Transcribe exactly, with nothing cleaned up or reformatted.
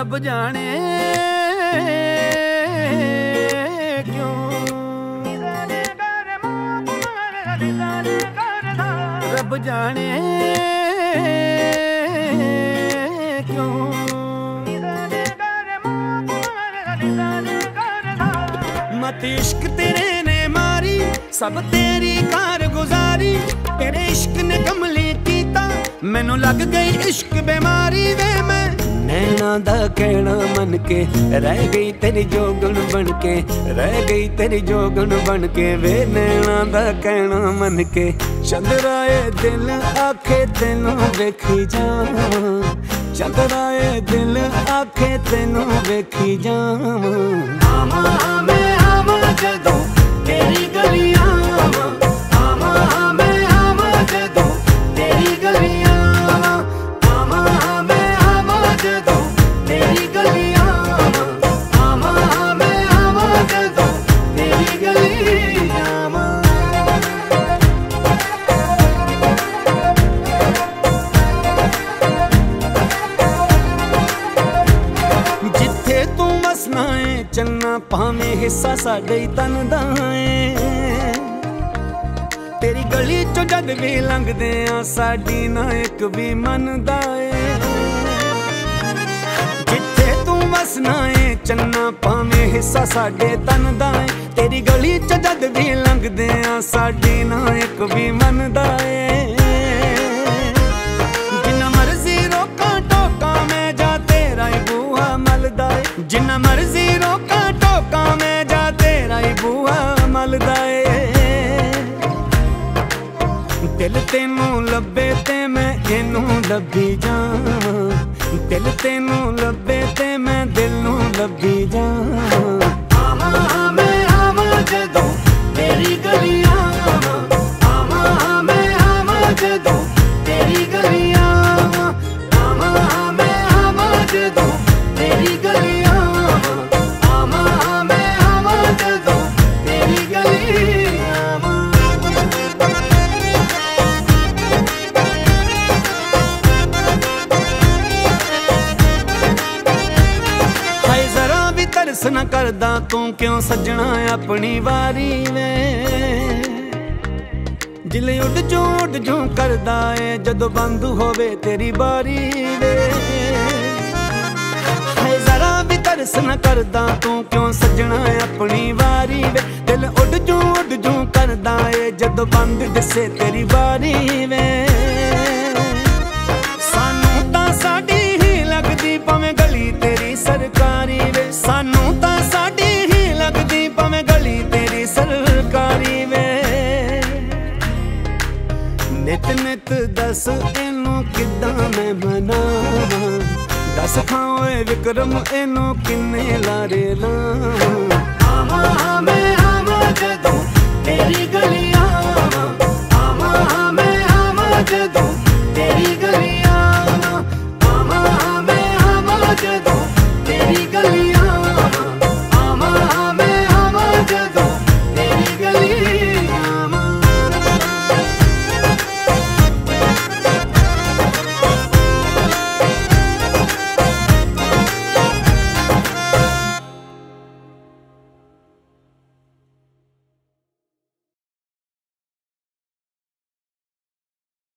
रब जाने क्यों, रब जाने क्यों। मत इश्क तेरे ने मारी, सब तेरी कार गुजारी। तेरे इश्क ने कमली कीता, मैनू लग गई इश्क बीमारी वे। मैं नैना दा कहना मन के रह गई तेरी जोगन बन के, रह गई तेरी जोगन बन के वे। नैना दा कहना मन के चंद्राए दिल आखे तेनू वेखी जावां, चंद्राए दिल आखे तेनू वेखी जावां। आवां मैं आवां जदों तेरी गलियां, आवां मैं आवां जदों तेरी गलियां, आवां मैं आवां जदों तेरी गलियां, आवां मैं आवां जदों तेरी गलियां। जिथे तू वसना है चन्ना भावें हिस्सा साडे तन दा है। तेरी गली चो जद भी लंघदे आ साडी ना एक भी मनदा है। जिथे तू वसना है चन्ना भावें हिस्सा साडे तन दा है। तेरी गली चो जद भी लंघदे आ साडी ना एक भी मनदा है। जिन्ना मर्जी रोका टोका मैं जा तेरा ही बूहा मलदा है, जिन्ना मर्जी रोका टोका मैं जा तेरा ही बूहा मलदा है। दिल तेनू लब्बे ते मैं इनू लब्भी जावां, दिल तेनू लब्बे ते मैं दिल नू लब्भी जावां। आवां मैं आवां जदों तेरी गलियां, आवां मैं आवां जदों तेरी गलियां, आवां मैं आवां जदों तेरी गलियां, आवां मैं आवां जदों तेरी गलियां। तरस न करदा तू क्यों सजना अपनी वारी वे। जिले उड जो उड जो करदा है जदों बंद होवे तेरी बारी वे। है जरा भी तरस न करदा तू क्यों सजना अपनी वारी वे। दिल उड जो उड जो करदा है जदों बंद दिसे तेरी बारी वे। सानू तां साडी ही लगदी भावें गली तेरी सरकारी वे, सानू तां साडी ही लगदी भावें गली तेरी सरकारी वे। नित नित दस इनू किद्दां मैं मनावां, दस खाओए विक्रम इनू किन्ने लारे लावां। आवां मैं आवां जदों